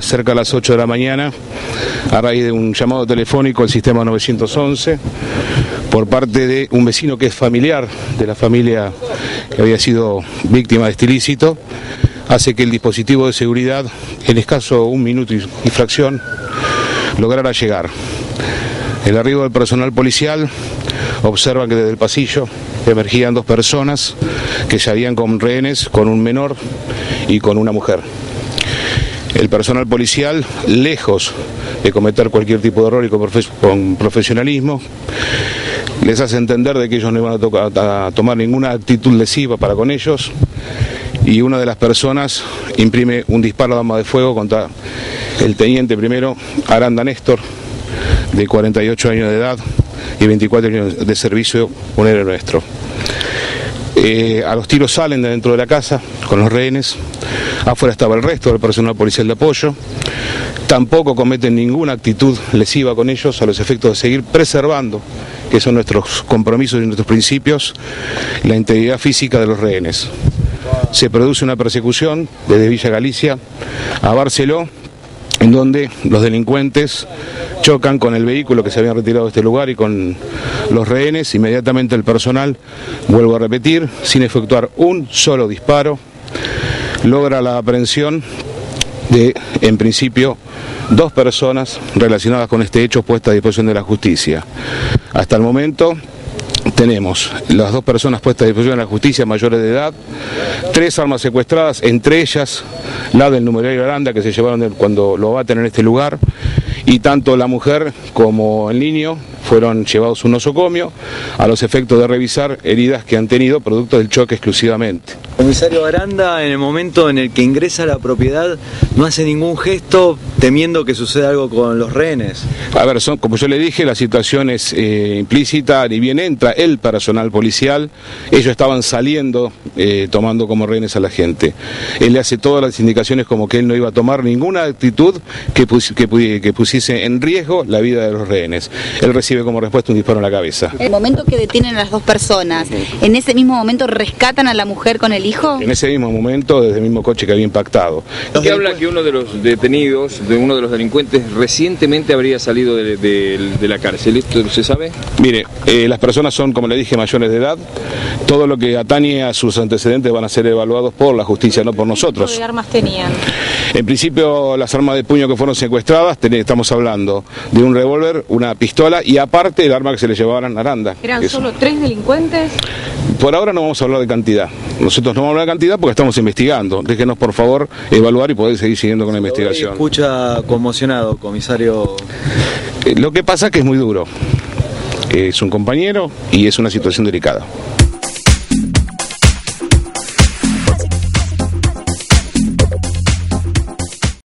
Cerca a las 8 de la mañana, a raíz de un llamado telefónico al sistema 911, por parte de un vecino que es familiar de la familia que había sido víctima de este ilícito, hace que el dispositivo de seguridad, en escaso un minuto y fracción, lograra llegar. El arribo del personal policial observa que desde el pasillo emergían dos personas que se habían con rehenes, con un menor y con una mujer. El personal policial, lejos de cometer cualquier tipo de error y con profesionalismo, les hace entender de que ellos no iban a tomar ninguna actitud lesiva para con ellos, y una de las personas imprime un disparo de arma de fuego contra el teniente primero Aranda Néstor, de 48 años de edad y 24 años de servicio, un héroe nuestro. A los tiros salen de dentro de la casa con los rehenes. Afuera estaba el resto del personal policial de apoyo. Tampoco cometen ninguna actitud lesiva con ellos, a los efectos de seguir preservando, que son nuestros compromisos y nuestros principios, la integridad física de los rehenes. Se produce una persecución desde Villa Galicia a Barceló, en donde los delincuentes chocan con el vehículo que se habían retirado de este lugar y con los rehenes. Inmediatamente el personal, vuelvo a repetir, sin efectuar un solo disparo, logra la aprehensión de, en principio, dos personas relacionadas con este hecho puestas a disposición de la justicia. Hasta el momento tenemos las dos personas puestas a disposición de la justicia, mayores de edad, 3 armas secuestradas, entre ellas la del numerario Aranda, que se llevaron cuando lo abaten en este lugar, y tanto la mujer como el niño fueron llevados a un nosocomio a los efectos de revisar heridas que han tenido producto del choque exclusivamente. Comisario Aranda, en el momento en el que ingresa a la propiedad, no hace ningún gesto temiendo que suceda algo con los rehenes. A ver, como yo le dije, la situación es implícita, ni bien entra el personal policial, ellos estaban saliendo, tomando como rehenes a la gente. Él le hace todas las indicaciones como que él no iba a tomar ninguna actitud que pusiese en riesgo la vida de los rehenes. Él recibe como respuesta un disparo en la cabeza. En el momento que detienen a las dos personas, ¿en ese mismo momento rescatan a la mujer con el hijo? En ese mismo momento, desde el mismo coche que había impactado. ¿Qué habla que uno de los detenidos, de uno de los delincuentes, recientemente habría salido de la cárcel? ¿Esto se sabe? Mire, las personas son, como le dije, mayores de edad. Todo lo que atañe a sus antecedentes van a ser evaluados por la justicia, no por nosotros. ¿Qué tipo de armas tenían? En principio, las armas de puño que fueron secuestradas, estamos hablando de un revólver, una pistola y aparte el arma que se le llevaban a Aranda. ¿Eran solo 3 delincuentes? Por ahora no vamos a hablar de cantidad. Nosotros no vamos a hablar de cantidad porque estamos investigando. Déjenos, por favor, evaluar y poder seguir siguiendo con la investigación. Escucha conmocionado, comisario. Lo que pasa es que es muy duro. Es un compañero y es una situación delicada.